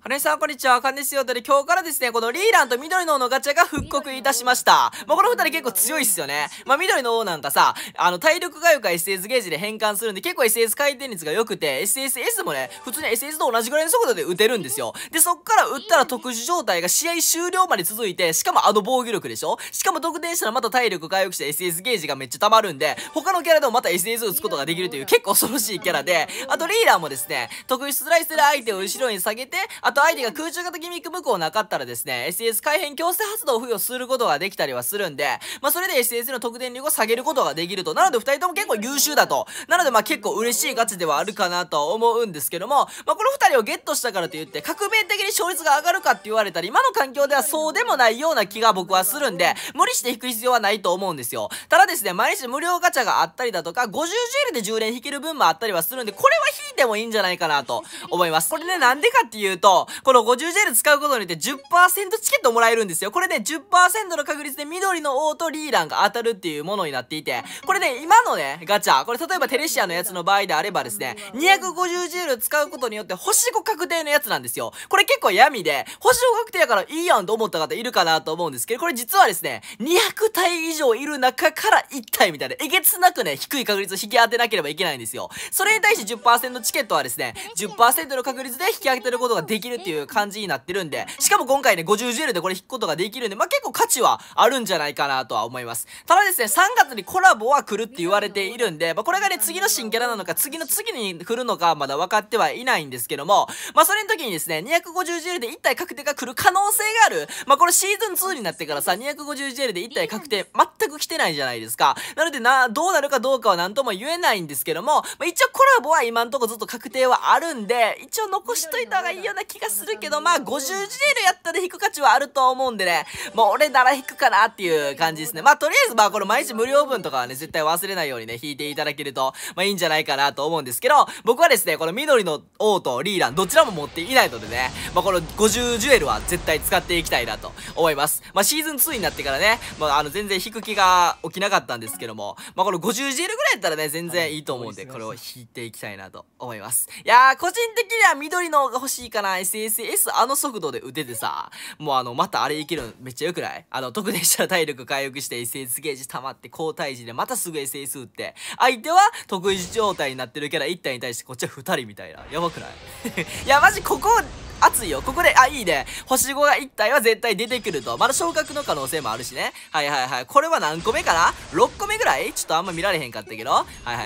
花井さん、こんにちは。かんですよ。ということで、今日からですね、このリーランと緑の王のガチャが復刻いたしました。この二人結構強いっすよね。緑の王なんかさ、体力回復が SS ゲージで変換するんで、結構 SS 回転率が良くて、SSS もね、普通に SS と同じぐらいの速度で撃てるんですよ。で、そっから撃ったら特殊状態が試合終了まで続いて、しかも防御力でしょ。しかも得点したらまた体力回復して SS ゲージがめっちゃ溜まるんで、他のキャラでもまた SS を撃つことができるという結構恐ろしいキャラで、あとリーラーもですね、特殊スライスで相手を後ろに下げて、あと相手が空中型ギミック無効なかったらですね、SS 改変強制発動を付与することができたりはするんで、それで SS の得点力を下げることができると。なので二人とも結構優秀だと。なので結構嬉しいガチではあるかなとは思うんですけども、この二人をゲットしたからといって、革命的に勝率が上がるかって言われたら、今の環境ではそうでもないような気が僕はするんで、無理して引く必要はないと思うんですよ。ただですね、毎日無料ガチャがあったりだとか、50ジュエルで10連引ける分もあったりはするんで、これは引いてもいいんじゃないかなと思います。これね、なんでかっていうと、この50ジュエル使うことによって 10% チケットもらえるんですよ。これね、10% の確率で緑の王とリーランが当たるっていうものになっていて、これね、今のね、ガチャ、これ例えばテレシアのやつの場合であればですね、250ジュエル使うことによって星5確定のやつなんですよ。これ結構闇で、星5確定やからいいやんと思った方いるかなと思うんですけど、これ実はですね、200体以上いる中から1体みたいな、えげつなくね、低い確率を引き当てなければいけないんですよ。それに対して 10% チケットはですね、10% の確率で引き当てることができるっていう感じになってるんで、しかも今回ね、50ジュエルでこれ引くことができるんで、結構価値はあるんじゃないかなとは思います。ただですね、3月にコラボは来るって言われているんで、これがね、次の新キャラなのか、次の次に来るのか、まだ分かってはいないんですけども、それの時にですね、250ジュエルで1体確定が来る可能性がある。これシーズン2になってからさ、250ジュエルで1体確定、全く来てないじゃないですか。なのでどうなるかどうかは何とも言えないんですけども、一応コラボは今んとこずっと確定はあるんで、一応残しといた方がいいような気がするけど、50ジュエルやったら引く価値はあると思うんでね、俺なら引くかなっていう感じですね。とりあえずこれ毎日無料分とかはね、絶対忘れないようにね、引いていただけると、いいんじゃないかなと思うんですけど、僕はですね、この緑の王とリーラン、どちらも持っていないのでね、この50ジュエルは絶対使っていきたいなと思います。シーズン2になってからね、全然引く気が起きなかったんですけども、この50ジュエルぐらいやったらね、全然いいと思うんで、これを引いていきたいなと思います。いやー、個人的には緑の方が欲しいかな。SSS 速度で打ててさ、またあれいけるのめっちゃ良くない？得点したら体力回復して SS ゲージ溜まって高体時でまたすぐ SS 打って、相手は得意状態になってるキャラ1体に対してこっちは2人みたいな。やばくない？いや、マジここ、熱いよ。ここで、いいね。星5が1体は絶対出てくると。まだ昇格の可能性もあるしね。はいはいはい。これは何個目かな？ 6 個目ぐらい？ちょっとあんま見られへんかったけど。はいはい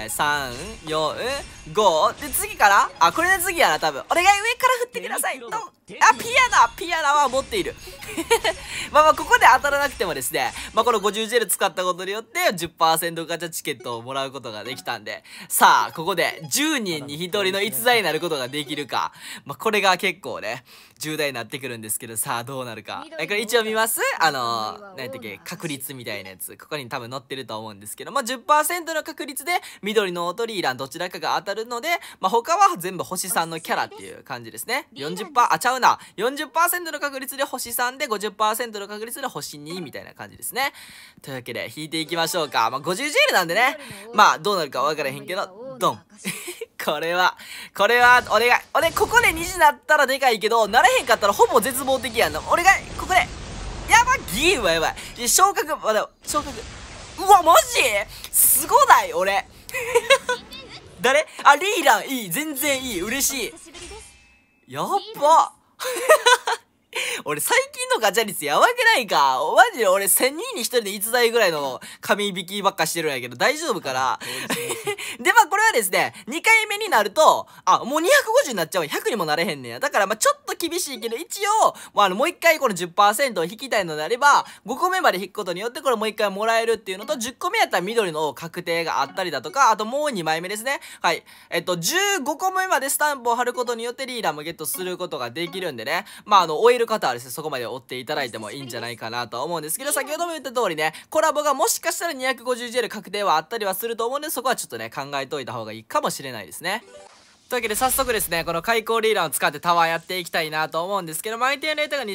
。3、4、5。で、次からこれで次やな、多分。お願い、上から振ってください。ピアナは持っている。ここで当たらなくてもですね、この50ジェル使ったことによって 10% ガチャチケットをもらうことができたんで、さあ、ここで10人に1人の逸材になることができるか。これが結構ね、重大になってくるんですけど、さあ、どうなるか。これ一応見ます？何やったっけ、確率みたいなやつ。ここに多分載ってると思うんですけど、10% の確率で緑のオートリーランどちらかが当たるので、他は全部星3のキャラっていう感じですね。40%、ちゃうな。40% の確率で星3で 50% の確率で星2みたいな感じですね。というわけで、引いていきましょうか。50ジェルなんでね。どうなるか分からへんけど、ドン。これは、お願い。俺、ここで2時なったらでかいけど、なれへんかったらほぼ絶望的やんな。お願い、ここで。やば、ギーはやばい。昇格、昇格。うわ、マジ？すごない俺。誰？リーランいい。全然いい。嬉しい。やっば。俺最近のガチャ率やばくないか？マジで俺1000人に1人で逸材ぐらいの紙引きばっかしてるんやけど大丈夫かな？でこれはですね、2回目になると、もう250になっちゃう。100にもなれへんねや。だからちょっと厳しいけど、一応、もう一回この 10% を引きたいのであれば、5個目まで引くことによってこれもう一回もらえるっていうのと、10個目やったら緑の確定があったりだとか、あともう2枚目ですね。はい。15個目までスタンプを貼ることによってリーダーもゲットすることができるんでね。終える方はですね、そこまで追っていただいてもいいんじゃないかなと思うんですけど、先ほども言った通りね、コラボがもしかしたら250ジェル確定はあったりはすると思うんで、そこはちょっとね、考えといた方がいいかもしれないですね。 というわけで早速ですね、この開口リーランを使ってタワーやっていきたいなと思うんですけど、相手のレートが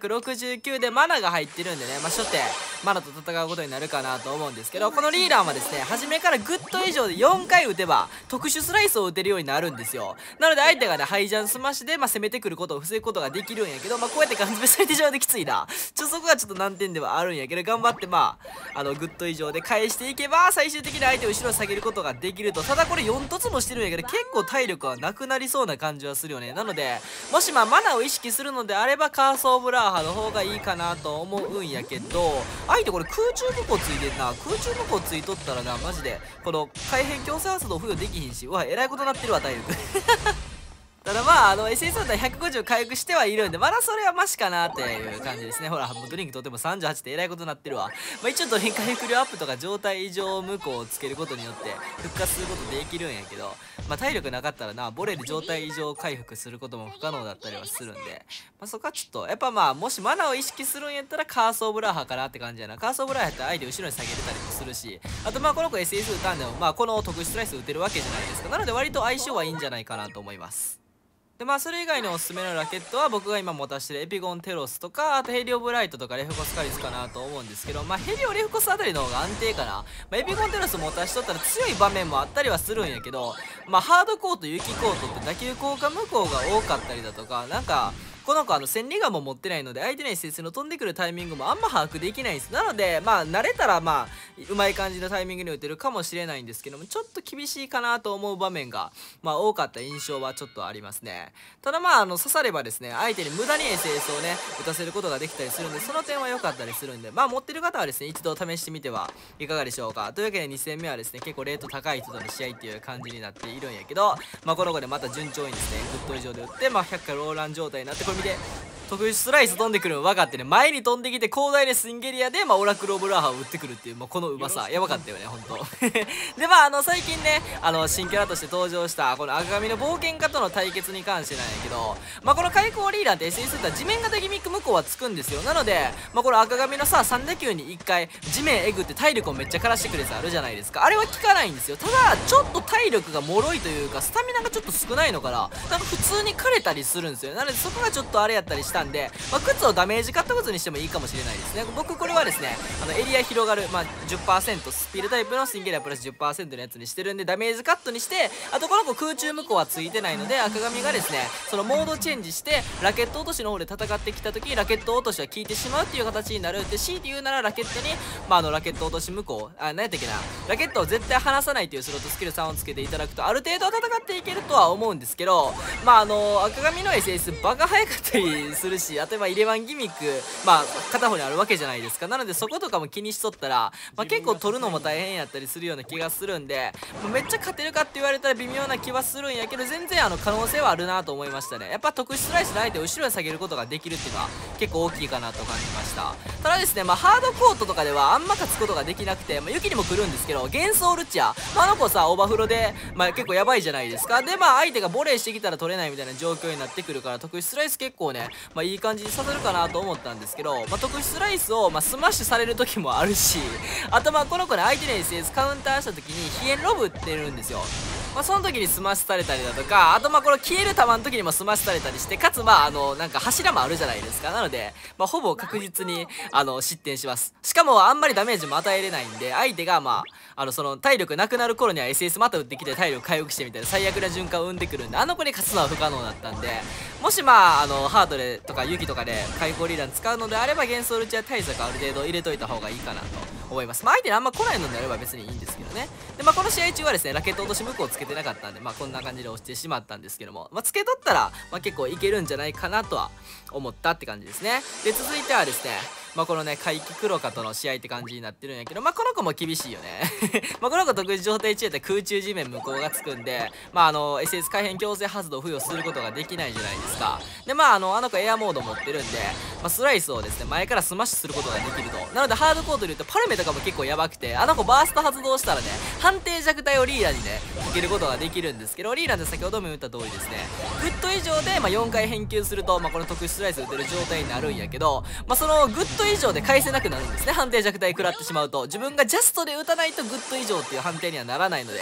2569でマナが入ってるんでね、初手、マナと戦うことになるかなと思うんですけど、このリーランはですね、初めからグッド以上で4回打てば、特殊スライスを打てるようになるんですよ。なので相手がね、ハイジャンスマッシュで、攻めてくることを防ぐことができるんやけど、こうやって缶詰されてしまうときついな。そこがちょっと難点ではあるんやけど、頑張ってグッド以上で返していけば、最終的に相手を後ろに下げることができると。ただこれ4突もしてるんやけど、結構体力はなくなりそうな感じはするよね。なのでもしマナを意識するのであればカースオブラーハの方がいいかなと思うんやけど、相手これ空中武功ついてんな。空中武功ついとったらな、マジでこの改変強制発動付与できひんし、うわえらいことなってるわ体力ただSS だったら150回復してはいるんで、まだそれはマシかなっていう感じですね。ほら、もうドリンクとっても38ってえらいことになってるわ。一応ドリンク回復量アップとか状態異常無効をつけることによって復活することできるんやけど、体力なかったらな、ボレで状態異常回復することも不可能だったりはするんで、そこはちょっと、やっぱもしマナを意識するんやったらカースオブラーハかなって感じやな。カースオブラーハやったら相手後ろに下げれたりもするし、あとこの子 SS 打たんでも、この特殊スライス打てるわけじゃないですか。なので割と相性はいいんじゃないかなと思います。でそれ以外のおすすめのラケットは僕が今持たしてるエピゴンテロスとか、あとヘリオブライトとかレフコスカリスかなと思うんですけど、ヘリオレフコスあたりの方が安定かな。エピゴンテロス持たしとったら強い場面もあったりはするんやけど、ハードコート雪コートって打球効果無効が多かったりだとか、この子千里眼も持ってないので相手の SS の飛んでくるタイミングもあんま把握できないんです。なので慣れたらうまい感じのタイミングに打てるかもしれないんですけども、ちょっと厳しいかなと思う場面が多かった印象はちょっとありますね。ただ刺さればですね、相手に無駄に SS をね打たせることができたりするんで、その点は良かったりするんで、持ってる方はですね一度試してみてはいかがでしょうか。というわけで2戦目はですね結構レート高い人との試合っていう感じになっているんやけど、この子でまた順調にですねグッド以上で打って100回ローラン状態になって、これ見て特殊スライス飛んでくるの分かってね、前に飛んできて広大でスインゲリアでオラクルオブラーハを打ってくるっていう、このうまさやばかったよねほんとで最近ね新キャラとして登場したこの赤髪の冒険家との対決に関してなんやけど、この開口リーダーって SS だったら地面型ギミック無効はつくんですよ。なのでこの赤髪の3打球に1回地面えぐって体力をめっちゃ枯らしてくるやつあるじゃないですか。あれは効かないんですよ。ただちょっと体力が脆いというかスタミナがちょっと少ないのから普通に枯れたりするんですよ。なのでそこがちょっとあれやったりしたんで、靴をダメージカット靴にしてもいいかもしれないですね。僕これはですねエリア広がる、10% スピードタイプのスインゲリアプラス 10% のやつにしてるんでダメージカットにして、あとこの子空中無効はついてないので赤髪がですねそのモードチェンジしてラケット落としの方で戦ってきた時ラケット落としは効いてしまうっていう形になるって、強いて言うならラケットにラケット落とし無効何やったっけな、ラケットを絶対離さないというスロットスキル3をつけていただくとある程度は戦っていけるとは思うんですけど、赤髪の SS バカ早かったりするし、例えばイレワンギミック片方にあるわけじゃないですか。なのでそことかも気にしとったら、結構取るのも大変やったりするような気がするんで、めっちゃ勝てるかって言われたら微妙な気はするんやけど、全然可能性はあるなと思いましたね。やっぱ特殊スライスで相手を後ろに下げることができるっていうのは結構大きいかなと感じました。ただですねハードコートとかではあんま勝つことができなくて、雪にも来るんですけど、幻想ルチア、あの子さオーバーフロで、結構やばいじゃないですか。で相手がボレーしてきたら取れないみたいな状況になってくるから、特殊スライス結構ねいい感じにさせるかなと思ったんですけど、特殊スライスをスマッシュされる時もあるし、あとこの子ね相手の SS カウンターした時に飛燕ロブってるんですよ。その時にスマッシュされたりだとか、あとこの消える球の時にもスマッシュされたりして、かつ柱もあるじゃないですか。なのでほぼ確実に失点します。しかもあんまりダメージも与えれないんで、相手がその体力なくなる頃には SS また打ってきて体力回復してみたいな最悪な循環を生んでくるんで、あの子に勝つのは不可能だったんで、もしハードでとか雪とかで開口リーダー使うのであれば幻想ルチア対策ある程度入れといた方がいいかなと思います。相手にあんま来ないのであれば別にいいんですけどね。でこの試合中はですねラケット落とし無効つけてなかったんでこんな感じで押してしまったんですけども、つけとったら結構いけるんじゃないかなとは思ったって感じですね。で続いてはですねこのね怪奇黒カとの試合って感じになってるんやけど、この子も厳しいよねこの子特殊状態中やったら空中地面無効がつくんで、SS 改変強制発動付与することができないじゃないですか。であの子エアモード持ってるんで、スライスをですね前からスマッシュすることができると。なのでハードコートで言うとパルメとかも結構やばくて、あの子バースト発動したらね判定弱体をリーダーにねかけることができるんですけど、リーダーって先ほども言った通りですねグッド以上で4回返球するとこの特殊スライス打てる状態になるんやけど、そのグッド以上で返せなくなるんですね。判定弱体食らってしまうと自分がジャストで打たないとグッド以上っていう判定にはならないので、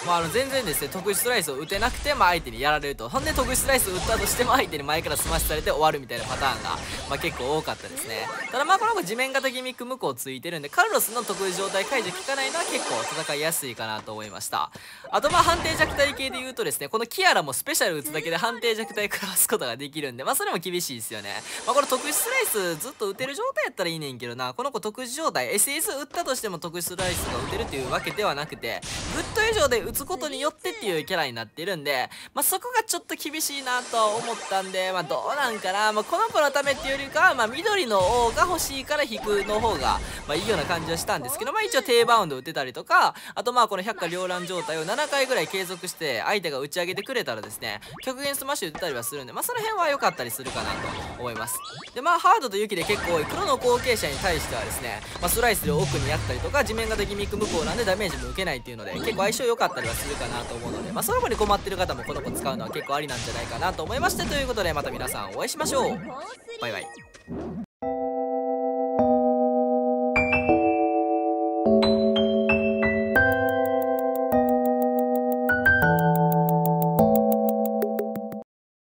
全然ですね、特殊スライスを打てなくて、相手にやられると。ほんで、特殊スライスを打ったとしても、相手に前からスマッシュされて終わるみたいなパターンが、結構多かったですね。ただこの子地面型ギミック向こうついてるんで、カルロスの特殊状態解除効かないのは結構戦いやすいかなと思いました。あと判定弱体系で言うとですね、このキアラもスペシャル打つだけで判定弱体食らわすことができるんで、それも厳しいですよね。これ特殊スライスずっと打てる状態やったらいいねんけどな、この子特殊状態、SS 打ったとしても特殊スライスが打てるっていうわけではなくて、グッド以上で打つことによってっていうキャラになってるんで、そこがちょっと厳しいなとは思ったんで、どうなんかな、この子のためっていうよりかは、緑の王が欲しいから引くの方が、いいような感じはしたんですけど、一応低バウンド打てたりとか、あとこの百花繚乱状態を7回ぐらい継続して相手が打ち上げてくれたらですね、極限スマッシュ打てたりはするんで、その辺は良かったりするかなと思います。でハードと雪で結構多い黒の後継者に対してはですね、スライスで奥にやったりとか地面型ギミック無効なんでダメージも受けないっていうので結構相性良かったりはするかなと思うので、その子に困ってる方もこの子使うのは結構ありなんじゃないかなと思いまして、ということでまた皆さんお会いしましょう。バイバイ。